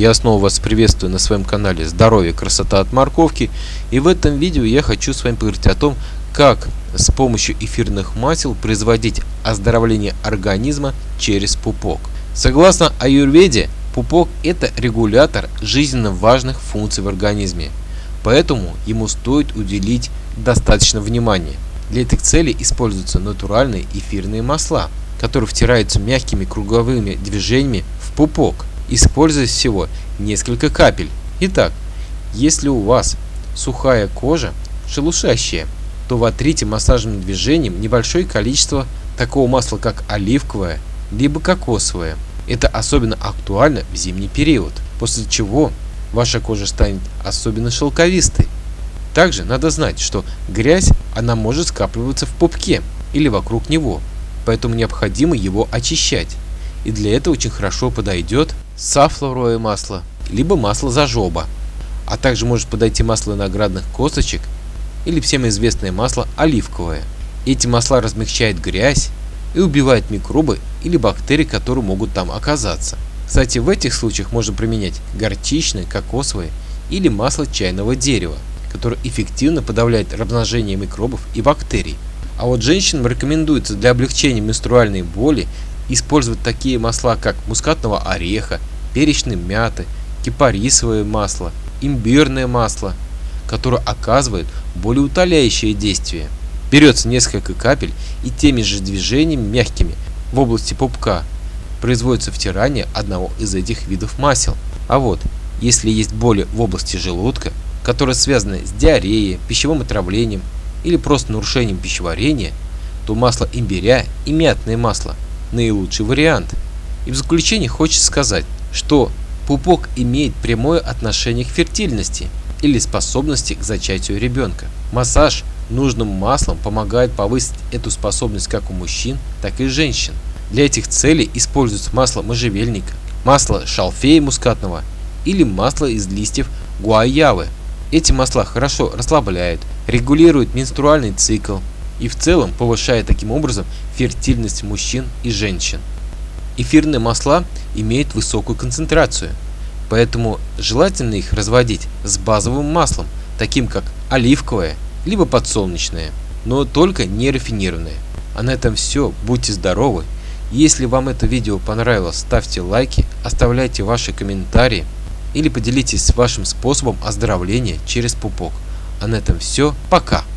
Я снова вас приветствую на своем канале Здоровье, красота от морковки. И в этом видео я хочу с вами поговорить о том, как с помощью эфирных масел производить оздоровление организма через пупок. Согласно аюрведе, пупок – это регулятор жизненно важных функций в организме, поэтому ему стоит уделить достаточно внимания. Для этих целей используются натуральные эфирные масла, которые втираются мягкими круговыми движениями в пупок, используя всего несколько капель. Итак, если у вас сухая кожа, шелушащая, то вотрите массажным движением небольшое количество такого масла, как оливковое либо кокосовое. Это особенно актуально в зимний период, после чего ваша кожа станет особенно шелковистой. Также надо знать, что грязь, она может скапливаться в пупке или вокруг него, поэтому необходимо его очищать. И для этого очень хорошо подойдет сафлоровое масло, либо масло зожоба, а также может подойти масло виноградных косточек или всем известное масло оливковое. Эти масла размягчают грязь и убивают микробы или бактерии, которые могут там оказаться. Кстати, в этих случаях можно применять горчичное, кокосовое или масло чайного дерева, которое эффективно подавляет размножение микробов и бактерий. А вот женщинам рекомендуется для облегчения менструальной боли использовать такие масла, как мускатного ореха, перечной мяты, кипарисовое масло, имбирное масло, которое оказывает болеутоляющее действие. Берется несколько капель и теми же движениями мягкими в области пупка производится втирание одного из этих видов масел. А вот если есть боли в области желудка, которые связаны с диареей, пищевым отравлением или просто нарушением пищеварения, то масло имбиря и мятное масло – наилучший вариант. И в заключение хочется сказать, что пупок имеет прямое отношение к фертильности или способности к зачатию ребенка. Массаж нужным маслом помогает повысить эту способность как у мужчин, так и женщин. Для этих целей используется масло можжевельника, масло шалфея мускатного или масло из листьев гуайавы. Эти масла хорошо расслабляют, регулируют менструальный цикл и в целом повышают таким образом фертильность мужчин и женщин. Эфирные масла имеют высокую концентрацию, поэтому желательно их разводить с базовым маслом, таким как оливковое либо подсолнечное, но только не рафинированное. А на этом все, будьте здоровы. Если вам это видео понравилось, ставьте лайки, оставляйте ваши комментарии или поделитесь вашим способом оздоровления через пупок. А на этом все, пока!